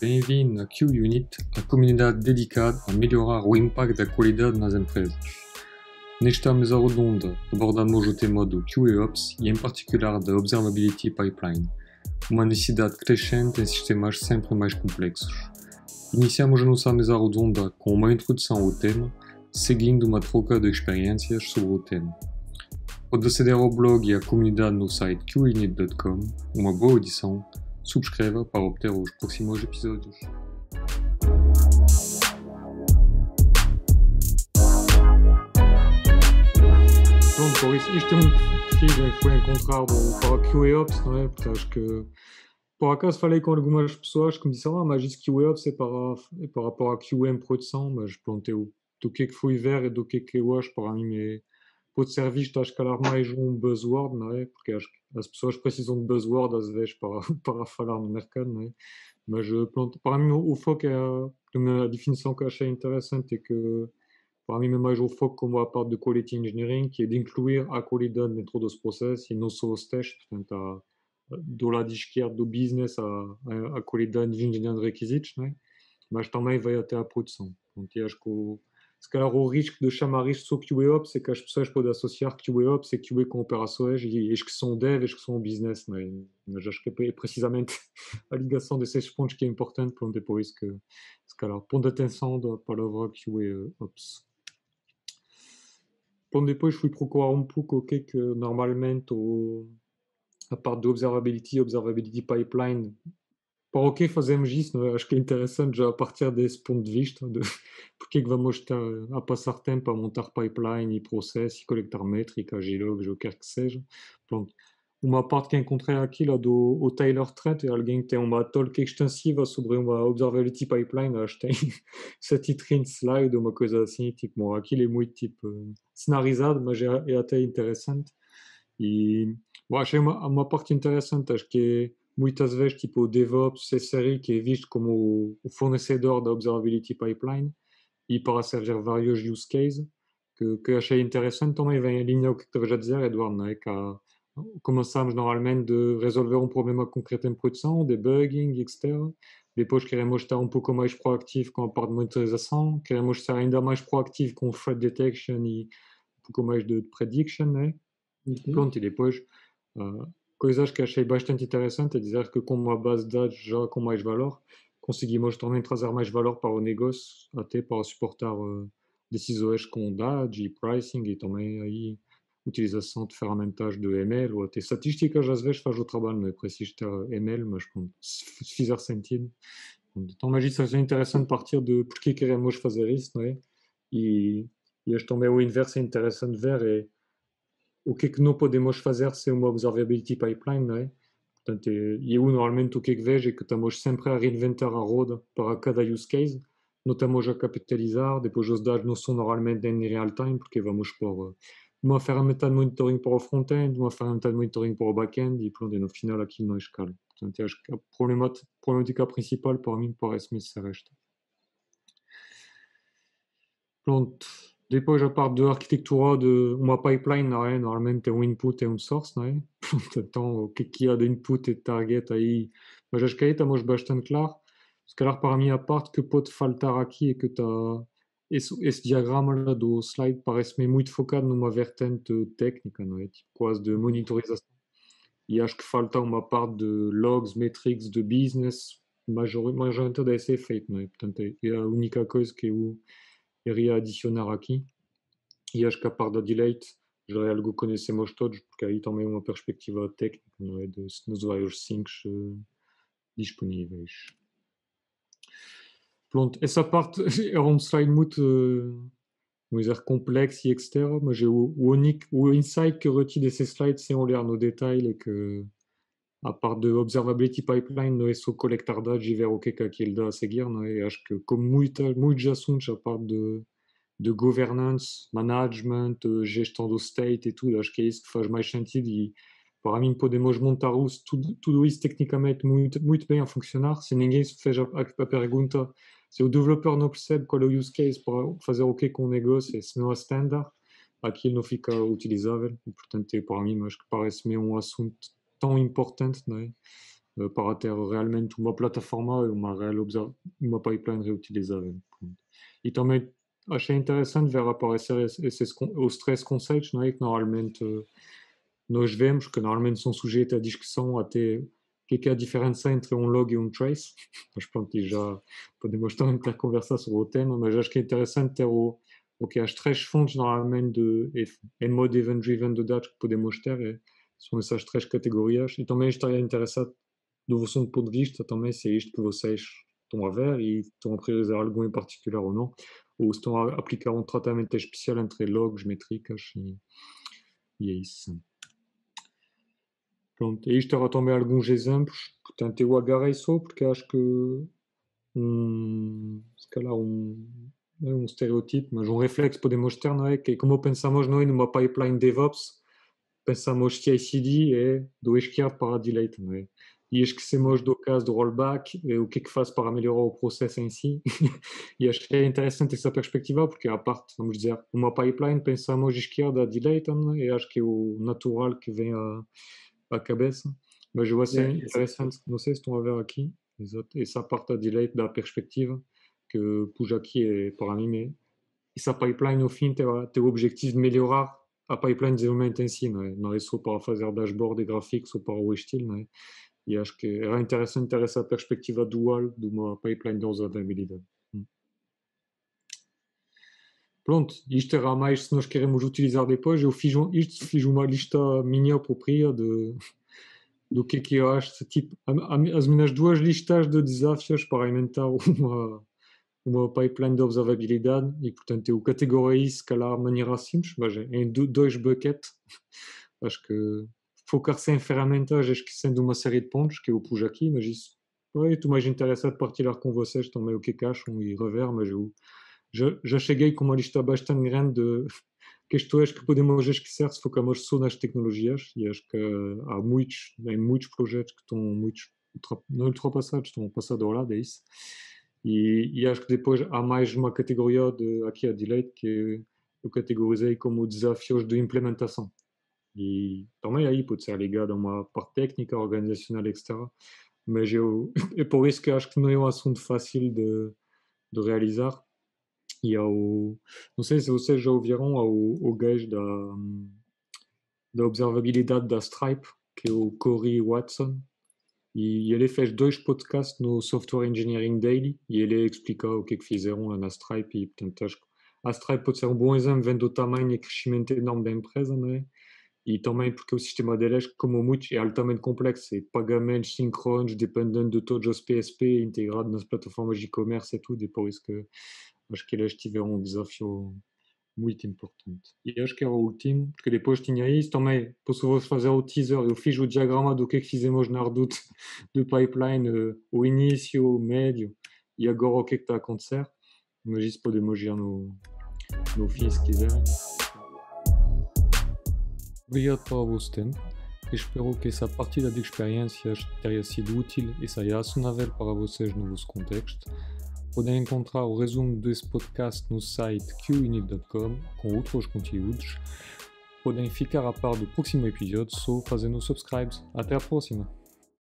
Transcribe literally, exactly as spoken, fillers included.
Bem-vindo a QUnit, a comunidade dedicada a melhorar o impacto da qualidade nas empresas. Nesta mesa redonda, abordamos o tema do QAOps e, em particular, da Observability Pipeline, uma necessidade crescente em sistemas sempre mais complexos. Iniciamos a nossa mesa redonda com uma introdução ao tema, seguindo uma troca de experiências sobre o tema. Pode aceder ao blog e à comunidade no site Q unit ponto com. Uma boa audição. Subscreva para obter os próximos episódios. Pronto, por isso, isto é um perfil que foi encontrado para a QAOps, não é? Porque acho que, por acaso, falei com algumas pessoas que me disseram, ah, mas isso QAOps é para, é para rapport à Q M produção, mas pronto, eu, do que é que fui ver e do que é que eu acho, para mim, é, pode ser visto, acho que, mais um buzzword, não é? Porque acho que as pessoas precisam de buzzword, às vezes, para, para falar no mercado, não é? Mas, pronto, para mim, o, o foco é a, a definição que achei interessante é que, para mim, é mais o foco como a parte de Quality Engineering, que é de incluir a qualidade dentro dos processos e não só os testes, portanto, a, do lado esquerdo do business, a, a, a qualidade de engenharia de requisitos, não é? Mas também vai até a produção. Portanto, e acho que o, se calhar o risco de chamar isto só QAOps é que as pessoas podem associar QAOps e Q A com operações e as que são dev e as que são business, não é? Mas acho que é precisamente a ligação desses pontos que é importante, pronto, é por isso que, se calhar, ponto de atenção da palavra QAOps. Bom, depois fui procurar um pouco o que é que normalmente o, a parte do Observability, Observability Pipeline, para o que fazemos isso, não é? Acho que é interessante já a partir desse ponto de vista, de porque é que vamos estar a passar tempo a montar pipeline e processo e coletar métricas e logs, ou o que quer que seja. Pronto. Uma parte que encontrei aqui lá do o Taylor Trent é alguém que tem uma talk extensiva sobre uma Observability Pipeline, acho que tem sete e trinta slides, uma coisa assim, tipo, bom, aquilo é muito tipo cenarizado, mas é, é até interessante. E bom, achei uma, uma parte interessante, acho que é muitas vezes tipo o DevOps, C S R I, que é visto como o, o fornecedor da Observability Pipeline e para servir vários use cases, que, que achei interessante. Também vem em linha o que estavas a dizer, Eduardo, não é? Que há, começamos normalmente de resolver um problema concreto em produção, debugging, etcétera. Depois queremos estar um pouco mais proativo com a parte de monitorização, queremos ser ainda mais proativo com o threat detection e um pouco mais de, de prediction, não é? Uhum. Pronto, e depois, uh, coisas que achei bastante interessante é dizer que com uma base de dados já com mais valor, conseguimos também trazer mais valor para o negócio, até para suportar uh, decisões com dados e pricing e também aí utilização de ferramentas de M L ou até estatísticas, às vezes faz o trabalho, não é preciso ter M L, mas pronto, se fizer sentido. Então, mas isso é interessante partir de porque queremos fazer isso, não é? E, e este também o inverso é interessante ver, é o que é que não podemos fazer sem uma observability pipeline, não é? Portanto, e eu normalmente o que é que vejo é que estamos sempre a reinventar a roda para cada use case, não estamos a capitalizar, depois os dados não são normalmente em real time, porque vamos pôr uma ferramenta de monitoring para o front-end, uma ferramenta de monitoring para o back-end, e pronto, e no final aquilo não escala. Portanto, acho que a problemática principal para mim parece-me ser esta. Pronto. Depois a parte da arquitetura de uma pipeline, não é? Normalmente tem um input e um source, não é? Pronto, então o que é que há de input e de target aí? Mas acho que aí estamos bastante claro. Se calhar para mim a parte que pode faltar aqui é que está esse, esse diagrama lá do slide parece-me muito focado numa vertente técnica, não é? Tipo quase de monitorização. E acho que falta uma parte de logs, metrics, de business, majoritairamente deve ser feito, não é? Portanto, é a única coisa que eu iria adicionar aqui. E acho que a parte da delete já é algo que conhecemos todos, porque aí também é uma perspectiva técnica, não é? De, nos vários syncs uh, disponíveis. Pronto, essa parte é um slide muito, uh, vamos dizer, complexo e etcétera. Mas o, o único o insight que eu retiro desse slide, sem olhar no détail, é que a parte de observability pipeline não é só coletar dados e ver o que é que aquilo dá a seguir, não é? Acho que como muita, muitos assuntos, a parte de de governance, management, gestão do state e tudo, acho que é isso que faz mais sentido e para mim podemos montar tudo, tudo isso tecnicamente muito, muito bem a funcionar, se ninguém se fez a, a pergunta, se o developer não percebe qual é o use case para fazer o que com o negócio e se não é standard, aquilo não fica utilizável, e, portanto, para mim, acho que parece-me um assunto tão importante, não é? uh, para ter realmente uma plataforma e uma, real uma pipeline reutilizável. Pronto. E também achei interessante ver aparecer esses, os três conceitos, não é? Que normalmente uh, nós vemos, que normalmente são sujeitos à discussão até o que é, que é a diferença entre um log e um trace. Mas pronto, e já podemos também ter conversar sobre o tema, mas acho que é interessante ter o, o que as três fontes normalmente de, em modo event-driven de dados que podemos ter, é, são essas três categorias. E também estaria interessado do vosso ponto de vista também, se é isto que vocês estão a ver e estão a priorizar algo em particular ou não, ou se estão a aplicar um tratamento especial entre logs, métricas e, e é isso. Pronto, e isto era também alguns exemplos, portanto eu agarrei só porque acho que um, se calhar um, não é um estereotipo, mas um reflexo que podemos ter, não é? Que é como pensamos nós numa pipeline DevOps, pensamos C I C D é do esquerdo para a direita, não é? E esquecemos do caso do rollback, e o que é que faz para melhorar o processo em si. E acho que é interessante essa perspectiva, porque à parte, vamos dizer, uma pipeline, pensamos esquerda à direita, não é? E acho que é o natural que vem à, à cabeça. Mas eu achei yeah, interessante, não sei se estão a ver aqui, essa parte à direita da perspectiva, que puxa aqui é para mim, mais essa pipeline, au fim, tem, tem o objetivo de melhorar a pipeline de desenvolvimento em si, não é? Não é só para fazer dashboard e gráficos ou para o estilo, não é? E acho que era interessante ter essa perspectiva dual de uma pipeline de observabilidade. Hum. Pronto, isto era mais se nós queremos utilizar depois. Eu fiz, um, isto, fiz uma lista minha própria de, do que é que eu acho, tipo, as minhas duas listas de desafios para inventar uma, uma pipeline de observabilidade e, portanto, eu categorizei se calhar de maneira simples, mas em dois buckets. Acho que focar-se em ferramentas, esquecendo uma série de pontos que eu pus aqui, mas isso, eu estou mais interessado de partilhar com vocês também o que é que acham e rever, mas eu já, já cheguei com uma lista bastante grande de questões que podemos esquecer se focarmos só nas tecnologias, e acho que há muitos, em muitos projetos que estão muitos, não ultrapassados, estão passados ao lado, é isso. E, e acho que depois há mais uma categoria de, aqui à direita que eu categorizei como desafios de implementação. E também aí pode ser ligado a uma parte técnica, organizacional, etcétera. Mas eu, é por isso que acho que não é um assunto fácil de, de realizar. E ao, não sei se vocês já ouviram ao, ao gajo da, da observabilidade da Stripe, que é o Corey Watson. E ele fez dois podcasts no Software Engineering Daily e ele explica o que é que fizeram lá na Stripe. E, portanto, acho que a Stripe pode ser um bom exemplo vendo o tamanho e crescimento enorme da empresa, não é? E também porque o sistema deles, como muitos, é altamente complexo, é pagamentos síncronos, dependendo de todos os P S P integrados nas plataformas de e-commerce e tudo, e por isso que acho que eles tiveram um desafio muito importante. E acho que era o último, porque depois tinha isso também, posso fazer o teaser, eu fiz o diagrama do que é que fizemos na Redoute do pipeline, uh, o início, o médio, e agora o que é que está a acontecer, mas isso podemos ir no, no fim se quiserem. Obrigado pelo vosso tempo. Espero que essa partilha de experiências tenha sido útil e seja acionável para vocês no vosso contexto. Podem encontrar o resumo desse podcast no site q init ponto com com outros conteúdos. Podem ficar a par do próximo episódio só fazendo subscribe. Até a próxima!